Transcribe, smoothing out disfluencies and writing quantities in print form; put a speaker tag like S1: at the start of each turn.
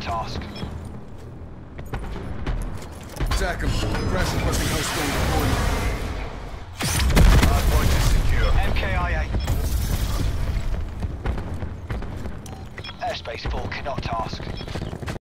S1: task.
S2: Attack him. Crash requesting hostile deployment.
S1: Hardpoint is secure. MKIA. Airspace 4 cannot task.